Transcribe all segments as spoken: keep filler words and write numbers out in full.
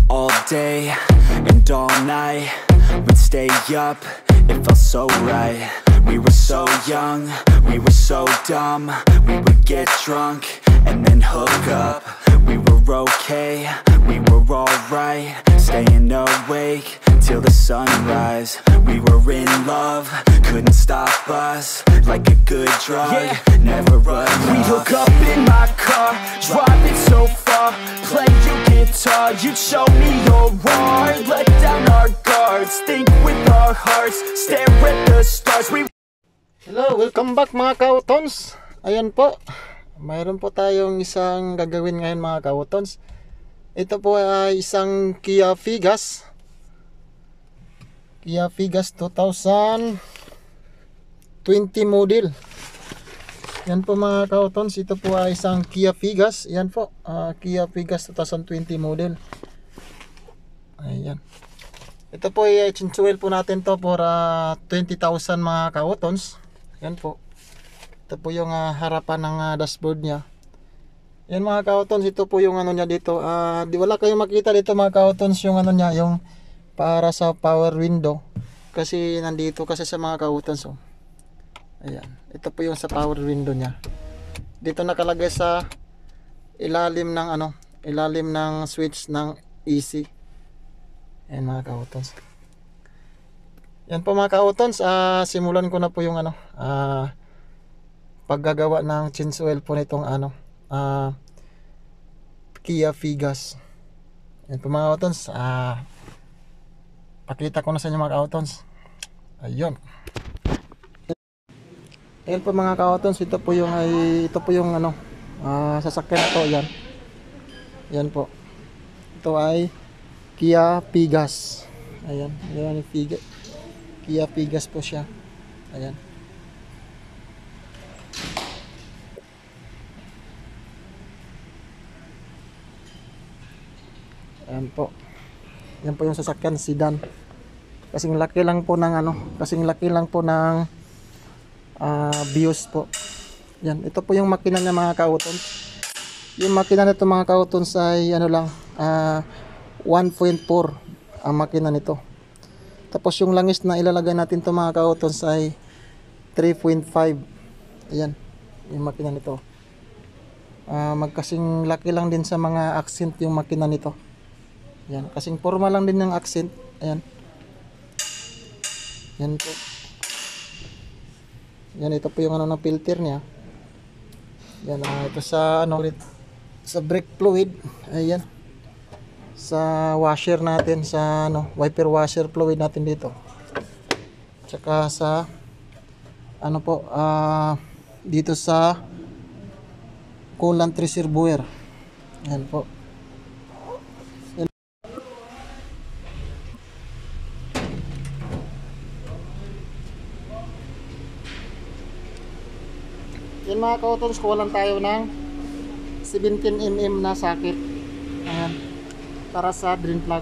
All day and all night, we'd stay up, it felt so right. We were so young, we were so dumb. We would get drunk and then hook up. We were okay, we were alright, staying awake till the sunrise. We were in love, couldn't stop us, like a good drug, yeah. Never enough. We'd hook up in my car, driving so far, play your guitar, you'd show me your art, let down our guards, think with our hearts, stare at the stars. We Hello, welcome back mga kautons. Ayan po, mayroon po tayong isang gagawin ngayon mga kautons. Ito po ay isang Kia Figas Kia Figas twenty twenty model. Yan po mga kautons, ito po ay isang Kia Figas. Yan po, uh, Kia Figas twenty twenty model. Ayan. Ito po ay chinsuel po natin to for uh, twenty thousand mga kautons. Yan po. Ito po yung uh, harapan ng uh, dashboard niya. Yan mga kautons, ito po yung ano niya dito. Uh, di wala kayong makita dito mga kautons yung ano niya, yung para sa power window. Kasi nandito kasi sa mga kautons. Oh. Ayan. Ito po yung sa power window niya. Dito nakalagay sa ilalim ng ano, ilalim ng switch ng A C. Ayan mga kautons. Yan po mga kautons, uh, simulan ko na po yung ano, uh, paggagawa ng chinsuel po nitong ano, uh, Kia Figas. Yan po mga kautons, uh, pakita ko na sa inyo mga kautons. Ayun. Ayan po mga kautons, ito po yung ay, ito po yung ano, uh, sasakyan to. Yan. Yan po. Ito ay Kia Figas. Ayan, yan yung Figas. Kia Figas po siya. Ayan. Ayan po. Yan po yung sasakyan sedan. Kasing laki lang po ng ano, kasing laki lang po ng uh, Vios po. Yan, ito po yung makina niya mga kautons. Yung makina nito mga kautons ay ano lang, uh, one point four ang makina nito. Tapos yung langis na ilalagay natin to mga kautons ay three point five. Ayan, yung makina nito. Uh, magkasing laki lang din sa mga accent yung makina nito. Ayan, kasing forma lang din ng accent. Ayan. Yan po. Yan, ito po yung ano ng filter niya. Yan, uh, ito sa ano, sa brake fluid. Ayan. Sa washer natin, sa ano, wiper washer fluid natin dito. Tsaka sa ano po, uh, dito sa coolant reservoir. Yan po. Yan. Yan mga kautons, kuwalan tayo ng seventeen millimeter na socket. Ayan. Para sa drain plug.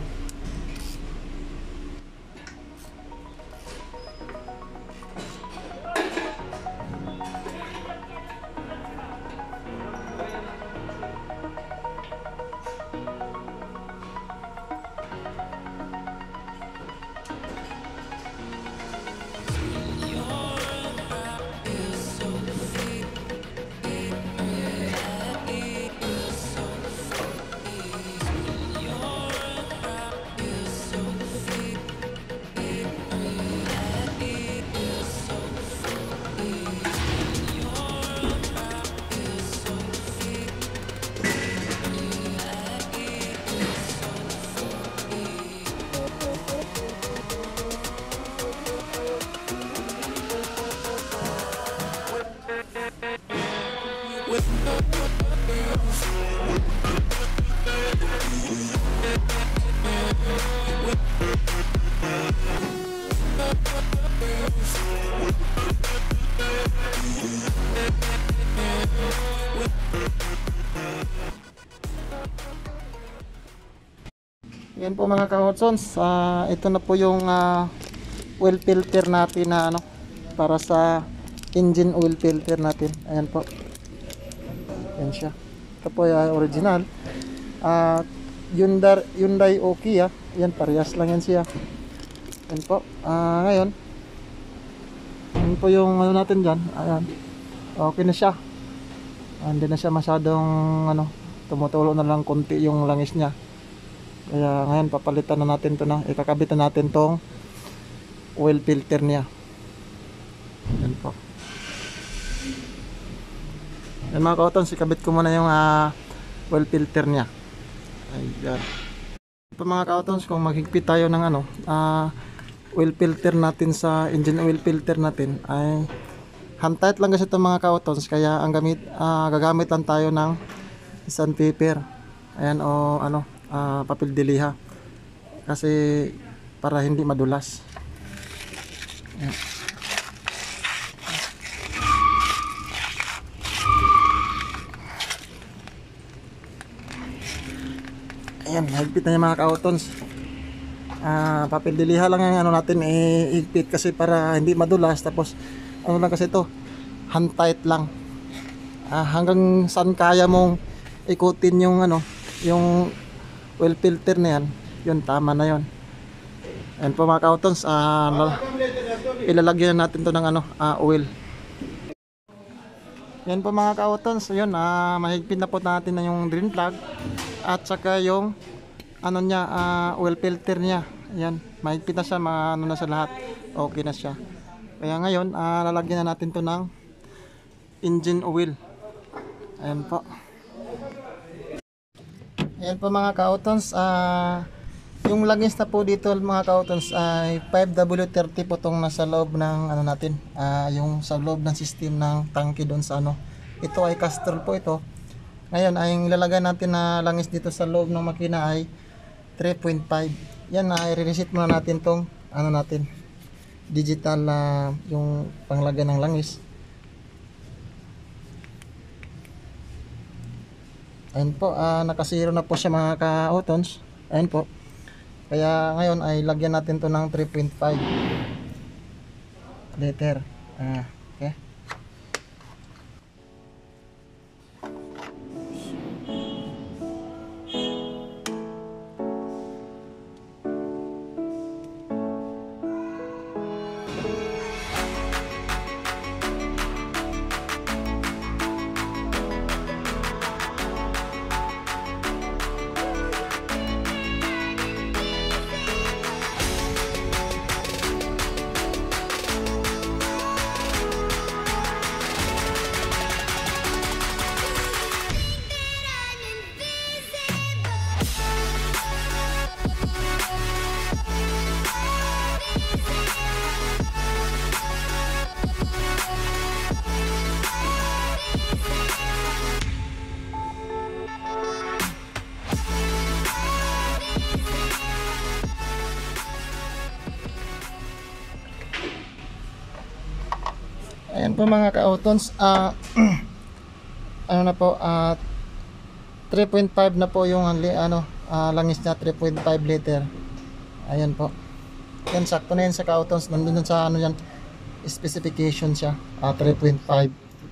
Yan po mga kahotsons, uh, ito na po yung uh, oil filter natin na ano, para sa engine oil filter natin. Ayan po. Yan siya. Ito po yung uh, original. Uh, Hyundai, Hyundai Oki ah. Yan, parehas lang yan siya. Yan po. Ah, ngayon, yan po yung ano natin dyan. Ayan. Okay na siya. Hindi na siya masyadong ano, tumutulo na lang konti yung langis niya. Kaya ngayon papalitan na natin to na. Ikakabitan natin tong oil filter niya. Yan po. Yan mga kautons, ikabit ko muna yung uh, oil filter niya. Ayan. Ito mga kautons, kung maghigpit tayo ng ano, uh, oil filter natin sa engine oil filter natin ay hand tight lang kasi ito mga kautons. Kaya ang gamit, uh, gagamit lang tayo ng sandpaper. Ayan o ano, uh, papel de liha. Kasi para hindi madulas. Ayan. Ayan, higpit na yung mga kautons. Uh, papel de liha lang yung ano natin ihigpit kasi para hindi madulas. Tapos ano lang kasi ito, hand tight lang. Uh, hanggang saan kaya mong ikutin yung ano, yung oil filter na yan, yun tama na yun. Ayan po mga kautons, uh, ilalagyan natin to ng ano, uh, oil. Yan po mga kautons, yun, uh, mahigpit na po natin na yung drain plug at saka yung ano niya, uh, oil filter niya. Yan, mahigpit na siya, ma ano na sa lahat, okay na siya. Kaya ngayon, uh, lalagyan na natin to ng engine oil. Ayan po. Ayan po mga kautons, uh, yung langis na po dito mga kautons ay five W thirty po tong nasa loob ng ano natin, uh, yung sa loob ng system ng tangke doon sa ano. Ito ay Castrol po ito. Ngayon ay ilalagay natin na langis dito sa loob ng makina ay three point five. Yan, ay uh, re-reset muna natin tong ano natin, digital na uh, yung panglagay ng langis. Ayan po, uh, nakasiro na po siya mga ka-autons. Ayan po. Kaya ngayon ay lagyan natin to ng three point five liter. Ah, okay. Ayan po mga ka-autons, uh, ano na po, uh, three point five na po yung ano, uh, langis na three point five liter. Ayan po. Yan, sakto na yan sa ka-autons. Nandun sa ano yan, specification siya, uh, three point five.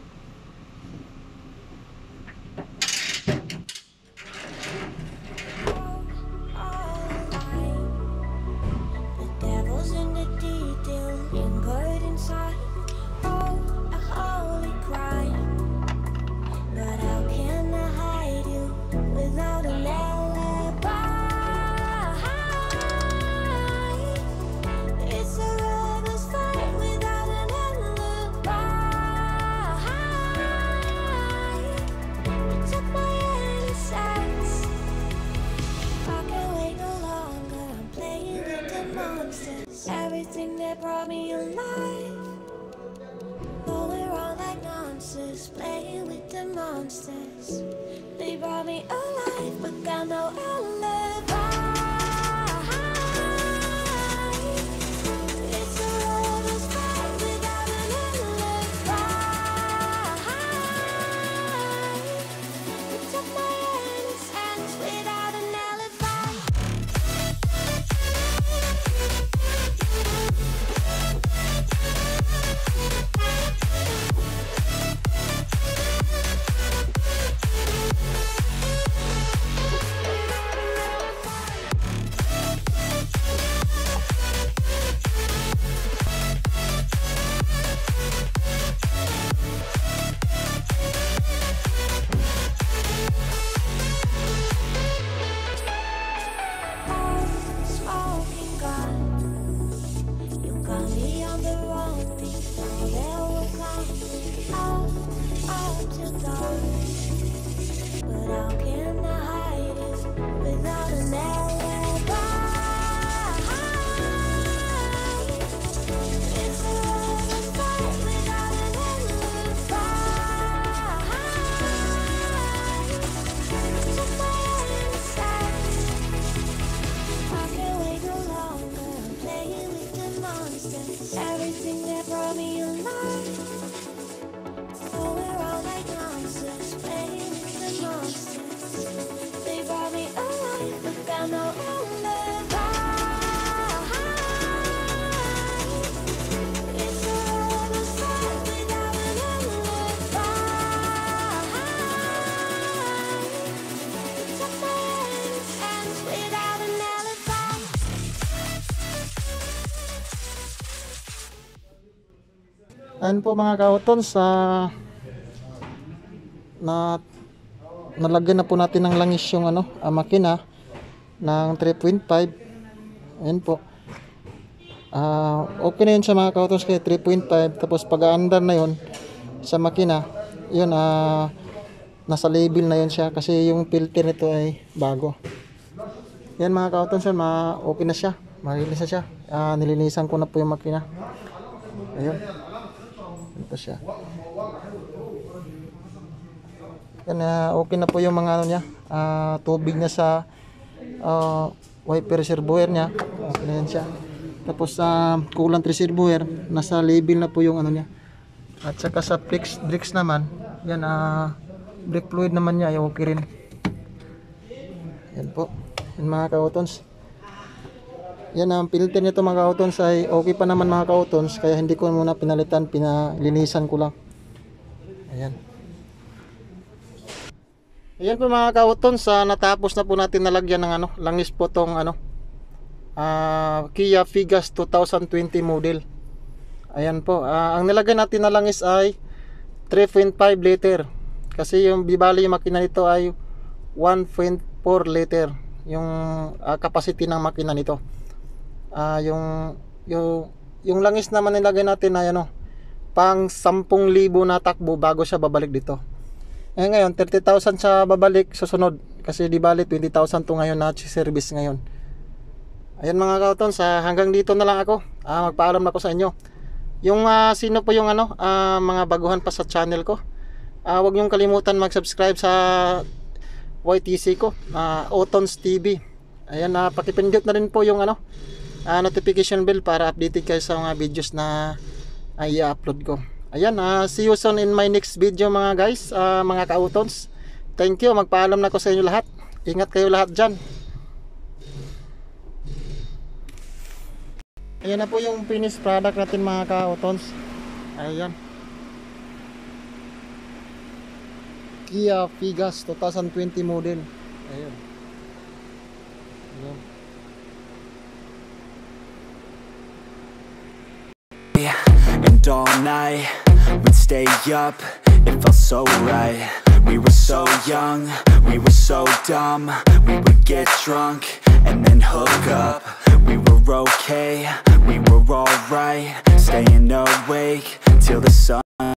Everything that brought me alive, though we're all like monsters, playing with the monsters. They brought me alive, but got no alibi. It's a lover's fight without an alibi. You took my innocence without an alibi. Ayun po mga kautons, sa na nalagyan na po natin ng langis yung ano, ah, makina ng three point five. Ayun po. Ah, okay na yun sa mga kautons kaya three point five. Tapos pag-aandar na yun sa makina, yun ah nasa label na yun siya kasi yung filter nito ay bago. Yan mga kautons, yun, ma okay na siya, malinis na siya. Ah, nilinisan ko na po yung makina. Ayun, ito siya. Yan, uh, okay na po yung mga ano niya, uh, tubig niya sa uh, wiper reservoir niya. Okay na yan siya. Tapos sa uh, coolant reservoir, nasa label na po yung ano niya. At saka sa flex brakes naman, yan, uh, brake fluid naman niya ay okay rin. Yan po, yan mga kautons. Yan ang filter nito mga kautons ay okay pa naman mga kautons, kaya hindi ko muna pinalitan, pinalinisan ko lang. Ayan. Ayan po mga kautons, uh, natapos na po natin nalagyan ng ano, langis po tong ano, uh, Kia Figas twenty twenty model. Ayan po, uh, ang nilagay natin na langis ay three point five liter. Kasi yung bibali yung makina nito ay one point four liter yung uh, capacity ng makina nito. Uh, yung yung yung langis naman nilagay natin ay ano, pang ten libo na takbo bago siya babalik dito. Eh ngayon thirty thousand sa babalik susunod kasi di bali twenty thousand to ngayon na service ngayon. Ayan mga kautons, uh, hanggang dito na lang ako. Uh, magpaalam na ako sa inyo. Yung uh, sino po yung ano, uh, mga baguhan pa sa channel ko, uh, huwag niyong kalimutan mag-subscribe sa Y T C ko, uh, Otons T V. Ayan, uh, pakipindot na rin po yung ano, uh, notification bell para updated kayo sa mga videos na uh, i-upload ko. Ayan, uh, see you soon in my next video mga guys, uh, mga kautons. Thank you, magpaalam na ko sa inyo lahat. Ingat kayo lahat dyan. Ayan na po yung finished product natin mga kautons. Ayan, Kia Figas twenty twenty model. Ayan. Ayan. And all night we'd stay up, it felt so right. We were so young, we were so dumb. We would get drunk and then hook up. We were okay, we were alright, staying awake till the sun